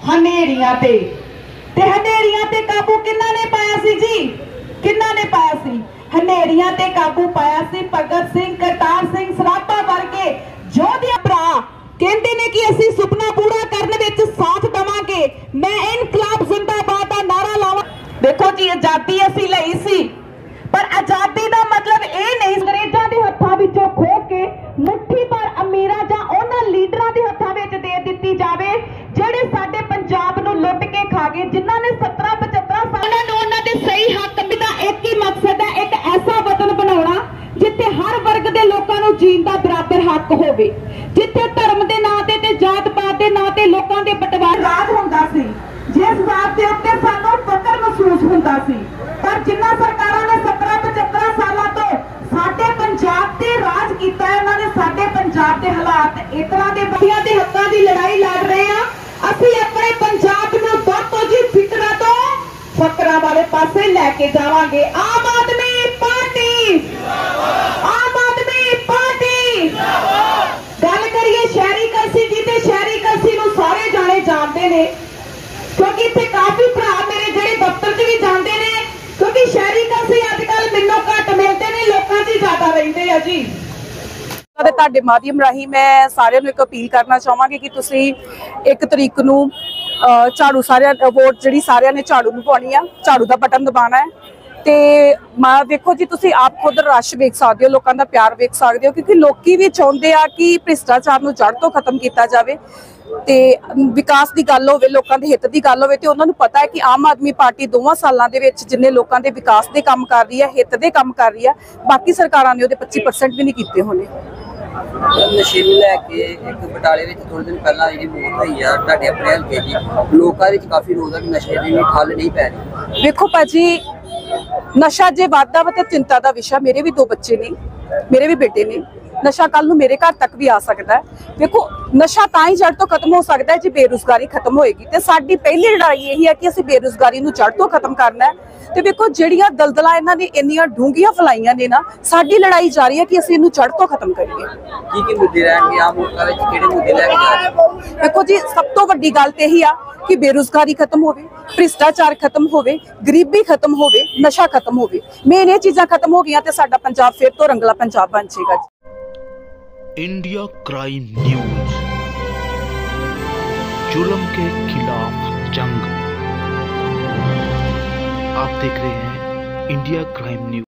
ਹਨੇਰੀਆਂ ਤੇ ਹਨੇਰੀਆਂ ਤੇ ਕਾਬੂ ਕਿੰਨਾ ਨੇ ਪਾਇਆ ਸੀ ਜੀ? ਕਿੰਨਾ ਨੇ ਪਾਇਆ ਸੀ? ਹਨੇਰੀਆਂ ਤੇ ਕਾਬੂ ਪਾਇਆ ਸੀ ਭਗਤ ਸਿੰਘ, ਕਰਤਾਰ ਸਿੰਘ ਸਰਾਭਾ ਵਰਗੇ ਯੋਧਿਆਂ। ਭਰਾ ਕਹਿੰਦੇ ਨੇ ਕਿ ਅਸੀਂ ਸੁਪਨਾ ਪੂਰਾ ਕਰਨ ਵਿੱਚ ਸਾਥ ਦੇਵਾਂਗੇ। ਮੈਂ ਇਨਕਲਾਬ ਜ਼ਿੰਦਾਬਾਦ ਦਾ ਨਾਰਾ ਲਾਵਾਂ। ਦੇਖੋ ਜੀ, ਆਜ਼ਾਦੀ ਅਸੀਂ ਲਈ ਸੀ, ਪਰ ਆਜ਼ਾਦੀ ਦਾ ਮਤਲਬ ਇਹ ਨਹੀਂ ਅੰਗਰੇਜ਼ਾਂ ਦੇ ਹੱਥਾਂ ਵਿੱਚੋਂ ਖੋਹ ਕੇ ਮੁੱਠੀ ਭਰ ਅਮੀਰਾਂ ਜਾਂ ਉਹਨਾਂ ਲੀਡਰਾਂ ਦੇ ਹੱਥਾਂ ਵਿੱਚ ਦੇ ਦਿੱਤੀ ਜਾਵੇ ਜਿਹੜੇ ਸਾਡੇ ਪੰਜਾਬ ਨੂੰ ਲੁੱਟ ਕੇ ਖਾ ਗਏ, ਜਿਨ੍ਹਾਂ ਨੇ 17-75 ਸਾਲਾਂ ਨੂੰ ਉਹਨਾਂ ਦੇ ਸਹੀ ਹੱਕ ਦਾ ਇੱਕ ਹੀ ਮਕਸਦ ਹੈ, ਇੱਕ ਐਸਾ ਵਤਨ ਬਣਾਉਣਾ ਜਿੱਥੇ ਹਰ ਵਰਗ ਦੇ ਲੋਕਾਂ ਨੂੰ ਜੀਣ ਦਾ ਬਰਾਬਰ ਹੱਕ ਹੋਵੇ, ਜਿੱਥੇ ਧਰਮ ਦੇ ਨਾਂ ਤੇ ਜਾਤ ਪਾਤ ਦੇ ਨਾਂ ਤੇ ਲੋਕਾਂ ਦੇ ਬਟਵਾਰੇ ਰਾਜ ਹੁੰਦਾ ਸੀ, ਜਿਸ ਬਾਤ ਦੇ ਉੱਤੇ ਸਾਨੂੰ ਫਕਰ ਮਹਿਸੂਸ ਹੁੰਦਾ ਸੀ। ਪਰ ਜਿਨ੍ਹਾਂ ਸਰਕਾਰਾਂ ਨੇ 17-75 ਸਾਲਾਂ ਤੋਂ ਸਾਡੇ ਪੰਜਾਬ ਤੇ ਰਾਜ ਕੀਤਾ ਹੈ, ਉਹਨਾਂ ਨੇ ਸਾਡੇ ਪੰਜਾਬ ਦੇ ਹਾਲਾਤ ਇਸ ਤਰ੍ਹਾਂ ਦੇ ਬੰਦਿਆਂ ਦੇ ਹੱਕਾਂ ਦੀ ਲੜਾਈ ਲੜ ਰਹੇ ਆ। ਅਸੀਂ ਆਪਣੇ ਪੰਜਾਬ ਨੂੰ ਬਾਤੋਂ ਜੀ ਫਿਕਰਾਂ ਤੋਂ ਫਕਰਾਂ ਵਾਲੇ ਪਾਸੇ ਲੈ ਕੇ ਜਾਵਾਂਗੇ। ਆਮ ਆਦਮੀ ਪਾਰਟੀ, ਆਮ ਆਦਮੀ ਪਾਰਟੀ। ਗੱਲ ਕਰੀਏ ਸ਼ਹਿਰੀ ਕਰਸੀ ਦੀ, ਤੇ ਸ਼ਹਿਰੀ ਕਰਸੀ ਨੂੰ ਸਾਰੇ ਜਾਣੇ ਜਾਣਦੇ ਨੇ, ਕਿਉਂਕਿ ਇੱਥੇ ਕਾਫੀ ਭਰਾ ਮੇਰੇ ਜਿਹੜੇ ਦਫ਼ਤਰ 'ਚ ਵੀ ਜਾਂਦੇ ਨੇ, ਕਿਉਂਕਿ ਸ਼ਹਿਰੀ ਕਰਸੀ ਅੱਜ ਕੱਲ ਮੈਨੂੰ ਘੱਟ ਮਿਲਦੇ ਨੇ, ਲੋਕਾਂ 'ਚ ਜ਼ਿਆਦਾ ਰਹਿੰਦੇ ਆ ਜੀ। ਤੁਹਾਡੇ ਮਾਧਿਅਮ ਰਾਹੀਂ ਮੈਂ ਸਾਰਿਆਂ ਨੂੰ ਇੱਕ ਅਪੀਲ ਕਰਨਾ ਚਾਹਾਂਗੀ ਕਿ ਤੁਸੀਂ 1 ਤਰੀਕ ਨੂੰ ਝਾੜੂ ਸਾਰਿਆਂ ਵੋਟ ਜਿਹੜੀ ਸਾਰਿਆਂ ਨੇ ਝਾੜੂ ਨੂੰ ਪਾਉਣੀ ਆ, ਝਾੜੂ ਦਾ ਬਟਨ ਦਬਾਉਣਾ ਹੈ। ਤੇ ਵੇਖੋ ਜੀ, ਤੁਸੀਂ ਆਪ ਖੁਦ ਰਸ਼ ਵੇਖ ਸਕਦੇ ਹੋ, ਲੋਕਾਂ ਦਾ ਪਿਆਰ ਵੇਖ ਸਕਦੇ ਹੋ, ਕਿਉਂਕਿ ਲੋਕੀ ਵੀ ਚਾਹੁੰਦੇ ਆ ਕਿ ਭ੍ਰਿਸ਼ਟਾਚਾਰ ਨੂੰ ਜੜ ਤੋਂ ਖਤਮ ਕੀਤਾ ਜਾਵੇ ਤੇ ਵਿਕਾਸ ਦੀ ਗੱਲ ਹੋਵੇ, ਲੋਕਾਂ ਦੇ ਹਿੱਤ ਦੀ ਗੱਲ ਹੋਵੇ। ਤੇ ਉਹਨਾਂ ਨੂੰ ਪਤਾ ਹੈ ਕਿ ਆਮ ਆਦਮੀ ਪਾਰਟੀ 2 ਸਾਲਾਂ ਦੇ ਵਿੱਚ ਜਿੰਨੇ ਲੋਕਾਂ ਦੇ ਵਿਕਾਸ ਦੇ ਕੰਮ ਕਰ ਰਹੀ ਹੈ, ਹਿੱਤ ਦੇ ਕੰਮ ਕਰ ਰਹੀ ਹੈ, ਬਾਕੀ ਸਰਕਾਰਾਂ ਨੇ ਉਹਦੇ 25% ਵੀ ਨਹੀਂ ਕੀਤੇ ਹੋਣੇ। ਨਸ਼ੇ ਨੂੰ ਲੈ ਕੇ ਇੱਕ ਬਟਾਲੇ ਵਿੱਚ ਥੋੜੇ ਦਿਨ ਪਹਿਲਾਂ ਜਿਹੜੀ ਮੌਤ ਹੋਈ ਆ ਤੁਹਾਡੇ ਆਪਣੇ ਹਲਕੇ ਦੀ, ਲੋਕਾਂ ਵਿੱਚ ਕਾਫੀ ਰੋਸ ਆ ਕਿ ਨਸ਼ੇ ਦੀ ਠੱਲ ਨਹੀਂ ਪੈ ਰਹੀ। ਵੇਖੋ ਭਾਜੀ, ਨਸ਼ਾ ਜੇ ਵੱਧਦਾ ਵਾ ਤੇ ਚਿੰਤਾ ਦਾ ਵਿਸ਼ਾ। ਮੇਰੇ ਵੀ 2 ਬੱਚੇ ਨੇ, ਮੇਰੇ ਵੀ ਬੇਟੇ ਨੇ। ਨਸ਼ਾ ਕੱਲ ਨੂੰ ਮੇਰੇ ਘਰ ਤੱਕ ਵੀ ਆ ਸਕਦਾ ਹੈ। ਦੇਖੋ, ਨਸ਼ਾ ਤਾਂ ਹੀ ਜੜ ਤੋਂ ਖਤਮ ਹੋ ਸਕਦਾ ਹੈ ਜੇ ਬੇਰੁਜ਼ਗਾਰੀ ਖਤਮ ਹੋਏਗੀ, ਤੇ ਸਾਡੀ ਪਹਿਲੀ ਲੜਾਈ ਇਹੀ ਹੈ ਕਿ ਅਸੀਂ ਬੇਰੁਜ਼ਗਾਰੀ ਨੂੰ ਜੜ ਤੋਂ ਖਤਮ ਕਰਨਾ ਹੈ। ਤੇ ਵੇਖੋ, ਜਿਹੜੀਆਂ ਦਲਦਲਾਂ ਇਹਨਾਂ ਨੇ ਇੰਨੀਆਂ ਡੂੰਘੀਆਂ ਫਲਾਈਆਂ ਨੇ ਨਾ, ਸਾਡੀ ਲੜਾਈ ਜਾਰੀ ਹੈ ਕਿ ਅਸੀਂ ਇਹਨੂੰ ਜੜ ਤੋਂ ਖਤਮ ਕਰੀਏ। ਕੀ ਮੁੱਦੇ ਰਹਿਣਗੇ ਆਮ ਲੋਕਾਂ ਵਿੱਚ, ਕਿਹੜੇ ਮੁੱਦੇ ਲੈ ਕੇ ਜਾ ਰਹੇ? ਦੇਖੋ ਜੀ, ਸਭ ਤੋਂ ਵੱਡੀ ਗੱਲ ਤੇ ਇਹੀ ਆ ਕਿ ਬੇਰੁਜ਼ਗਾਰੀ ਖਤਮ ਹੋਵੇ, ਭ੍ਰਿਸ਼ਟਾਚਾਰ ਖਤਮ ਹੋਵੇ, ਗਰੀਬੀ ਖਤਮ ਹੋਵੇ, ਨਸ਼ਾ ਖਤਮ ਹੋਵੇ। ਮੇਨ ਇਹ ਚੀਜ਼ਾਂ ਖਤਮ ਹੋ ਗਈਆਂ ਤੇ ਸਾਡਾ ਪੰਜਾਬ ਫਿਰ ਤੋਂ ਰੰਗਲਾ ਪੰਜਾਬ ਬਣ ਜਾਏਗਾ। इंडिया क्राइम न्यूज, जुल्म के खिलाफ जंग। आप देख रहे हैं इंडिया क्राइम न्यूज।